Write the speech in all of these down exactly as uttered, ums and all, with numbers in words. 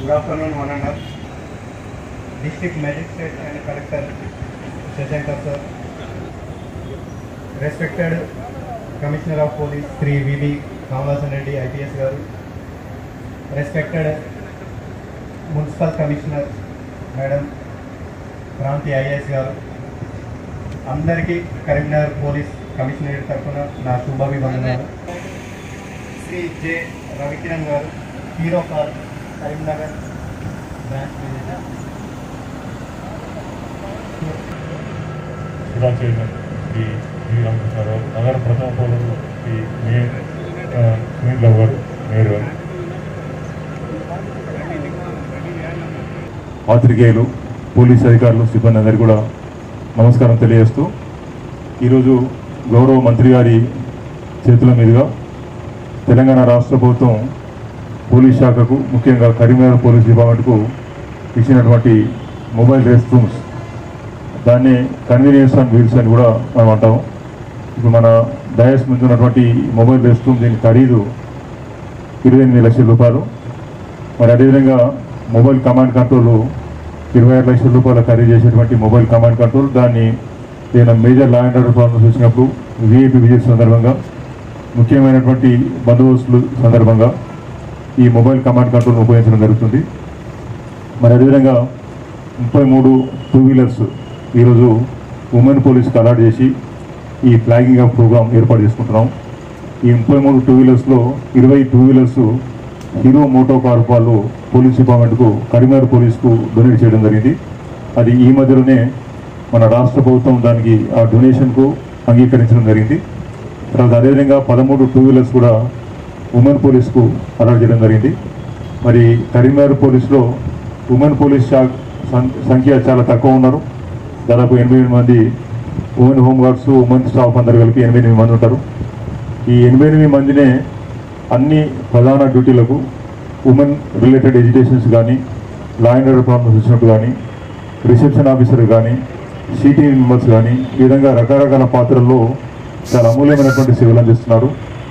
Good afternoon, one and all. District Magistrate and Collector, Shashankar sir. Respected Commissioner of Police, Sri V B Kamalasan Reddy, I P S garu. Respected Municipal Commissioner, Madam Kranti I A S garu. అందరికీ Karimnagar police commissionerate తరఫున నా శుభాభివందనాలు. Shri J Ravikiran garu, Hero car Karimnagar branch manager. జిల్లా chairman Shri V Ramakrishnarao, నగర ప్రథమ పౌరులు Shri mayor Sunil గారు, mayor గారు, పాత్రికేయులు, పోలీస్ అధికారులు, సిబ్బంది అందరికీ కూడా నమస్కారం తెలియజేస్తూ, ఈరోజు గౌరవ మంత్రి గారి చేతుల మీదుగా తెలంగాణ రాష్ట్ర ప్రభుత్వం పోలీస్ శాఖకు, ముఖ్యంగా కరీంనగర్ పోలీస్ డిపార్ట్మెంట్కు ఇచ్చినటువంటి మొబైల్ రెస్ట్ రూమ్స్, దాన్ని కన్వీనియన్స్ అండ్ వీల్స్ అని కూడా మనం అంటాము. ఇప్పుడు మన డయాస్ ముందు ఉన్నటువంటి మొబైల్ రెస్ట్ రూమ్, దీని ఖరీదు ఇరవై ఎనిమిది లక్షల రూపాయలు. మరి అదేవిధంగా మొబైల్ కమాండ్ కంట్రోల్ ఇరవై ఆరు లక్షల రూపాయల ఖరీదు చేసేటువంటి మొబైల్ కమాండ్ కంట్రోల్, దాన్ని ఏదైనా major law and order problems వచ్చినప్పుడు, విఐపి విజిట్ సందర్భంగా, ముఖ్యమైనటువంటి బందోబస్తుల సందర్భంగా ఈ మొబైల్ కమాండ్ కంట్రోల్ను ఉపయోగించడం జరుగుతుంది. మరి అదేవిధంగా ముప్పై మూడు టూ వీలర్స్ ఈరోజు ఉమెన్ పోలీస్కి అలాట్ చేసి ఈ ఫ్లాగింగ్ ఆఫ్ ప్రోగ్రామ్ ఏర్పాటు చేసుకుంటున్నాం. ఈ ముప్పై మూడు టూ వీలర్స్లో ఇరవై two wheelers Hero MotoCorp వాళ్ళు పోలీస్ డిపార్ట్మెంట్కు, కరీంనగర్ పోలీస్కు డొనేట్ చేయడం జరిగింది. అది ఈ మధ్యలోనే మన రాష్ట్ర ప్రభుత్వం దానికి ఆ డొనేషన్కు అంగీకరించడం జరిగింది. తర్వాత అదేవిధంగా పదమూడు టూ వీలర్స్ కూడా ఉమెన్ పోలీస్కు అలాట్ చేయడం జరిగింది. మరి కరీంనగర్ పోలీస్లో ఉమెన్ పోలీస్ సంఖ్య చాలా తక్కువ ఉన్నారు. దాదాపు ఎనభై మంది ఉమెన్ హోంగార్డ్స్, ఉమెన్ స్టాఫ్ అందరు కలిపి ఎనభై ఎనిమిది మంది ఉంటారు. ఈ ఎనభై ఎనిమిది మందినే అన్ని ప్రధాన డ్యూటీలకు, ఉమెన్ రిలేటెడ్ ఎడ్యుకేషన్స్ కానీ, లా అండ్ ఆర్డర్ ప్రాబ్లమ్స్ వచ్చినట్టు కానీ, రిసెప్షన్ ఆఫీసర్ కానీ, సిటీ మెంబర్స్ కానీ, ఈ విధంగా రకరకాల పాత్రల్లో చాలా అమూల్యమైనటువంటి సేవలు అందిస్తున్నారు.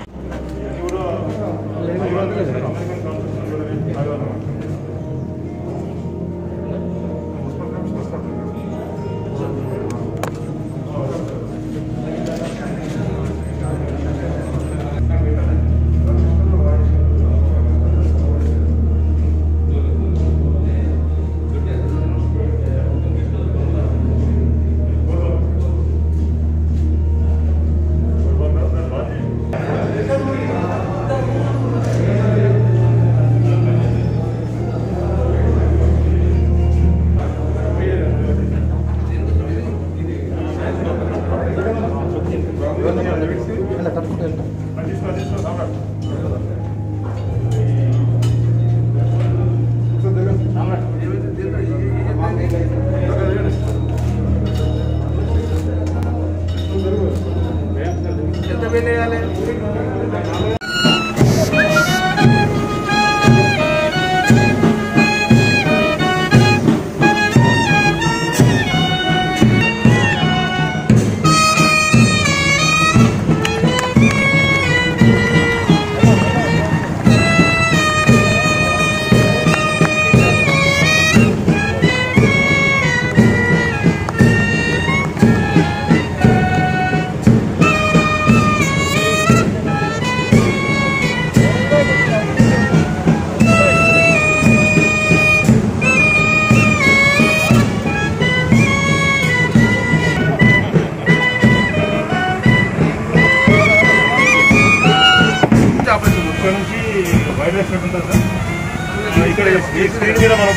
ఇక్కడ స్క్రీన్ మీద మనం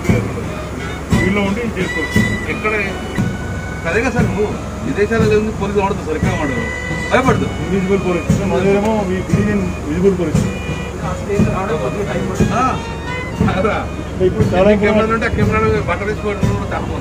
వీళ్ళు ఉండి చేసుకోవచ్చు. ఎక్కడ అదేగా సార్, నువ్వు విదేశాలలో ఉంది పోలీసు వాడదు సార్, ఎక్కడ వాడదు, భయపడదు. విజిబుల్ పోలీస్, మదేమో విజిబుల్ పోలీస్. ఇప్పుడు చాలా కెమెరాలు ఉంటే కెమెరాలు బట్ట తీసుకోవడం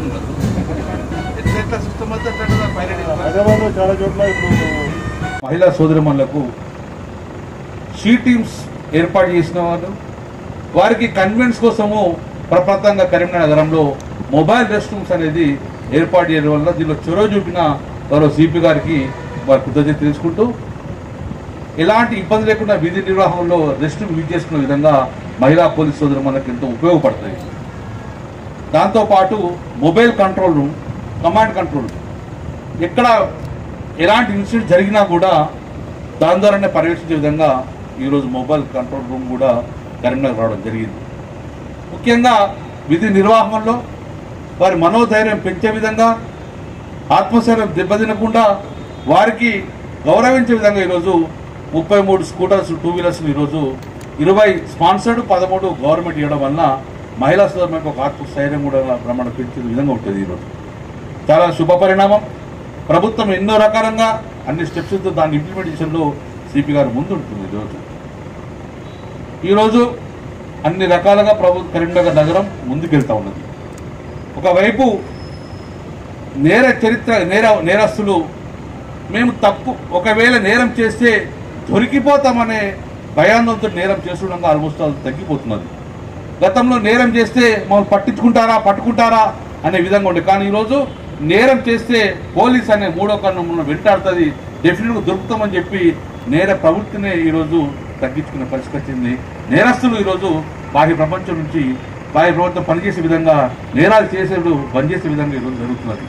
ఎట్లా సిస్టమ్ అంతా హైదరాబాద్లో చాలా చోట్ల ఇప్పుడు మహిళా సోదరిమణులకు షీ టీమ్స్ ఏర్పాటు చేసిన వాళ్ళు, వారికి కన్వెన్స్ కోసము ప్రప్రథంగా కరీంనగర్ నగరంలో మొబైల్ రెస్ట్ రూమ్స్ అనేది ఏర్పాటు చేయడం వల్ల దీనిలో చొరవ చూపిన గౌరవ సిపి గారికి వారి కృతజ్ఞత తెలుసుకుంటూ, ఎలాంటి ఇబ్బంది లేకుండా విధి నిర్వహణలో రెస్ట్ రూమ్ యూజ్ చేసుకునే విధంగా మహిళా పోలీస్ సోదరు మనకు ఎంతో ఉపయోగపడతాయి. దాంతోపాటు mobile control room, command control, ఎక్కడ ఎలాంటి ఇన్సిడెంట్ జరిగినా కూడా దాని ద్వారానే పర్యవేక్షించే విధంగా ఈరోజు మొబైల్ కంట్రోల్ రూమ్ కూడా కరీంనగర్ రావడం జరిగింది. ముఖ్యంగా విధి నిర్వహణలో వారి మనోధైర్యం పెంచే విధంగా, ఆత్మశైర్యం దెబ్బతినకుండా వారికి గౌరవించే విధంగా ఈరోజు ముప్పై మూడు స్కూటర్స్, టూ వీలర్స్ ఈరోజు ఇరవై స్పాన్సర్డ్, పదమూడు గవర్నమెంట్ ఇవ్వడం వల్ల మహిళా సోదరులకు ఒక ఆత్మస్థైర్యం కూడా ప్రమాణం పెంచే విధంగా ఉంటుంది. ఈరోజు చాలా శుభ పరిణామం. ప్రభుత్వం ఎన్నో రకాలంగా అన్ని స్టెప్స్తో దాని ఇంప్లిమెంటేషన్లో సిపి గారు ముందుంటుంది. ఈరోజు ఈరోజు అన్ని రకాలుగా ప్రభు కరీంనగర్ నగరం ముందుకెళ్తా ఉన్నది. ఒకవైపు నేర చరిత్ర నేర నేరస్తులు మేము తప్పు ఒకవేళ నేరం చేస్తే దొరికిపోతామనే భయాందోళనతో నేరం చేస్తుండగా ఆల్మోస్ట్ అది తగ్గిపోతున్నది. గతంలో నేరం చేస్తే మమ్మల్ని పట్టించుకుంటారా పట్టుకుంటారా అనే విధంగా ఉండే, కానీ ఈరోజు నేరం చేస్తే పోలీస్ అనే మూడో కన్ను వెంటాడుతుంది, డెఫినెట్గా దొరుకుతామని చెప్పి నేర ప్రవృత్తినే ఈరోజు తగ్గించుకునే పరిస్థితి వచ్చింది. నేరస్తులు ఈరోజు బాహ్య ప్రపంచం నుంచి బాహ్య ప్రభుత్వం పనిచేసే విధంగా, నేరాలు చేసేడు బంద్ చేసే విధంగా ఈరోజు జరుగుతున్నది.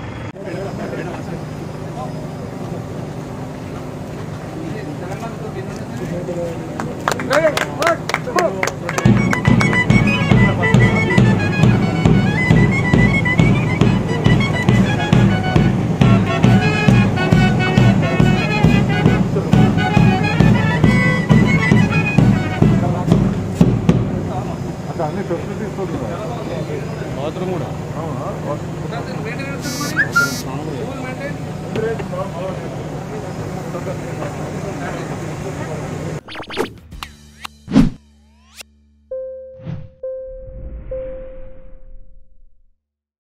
అన్ని ఫెసిలిటీస్ బాత్రూమ్ కూడా అవునా?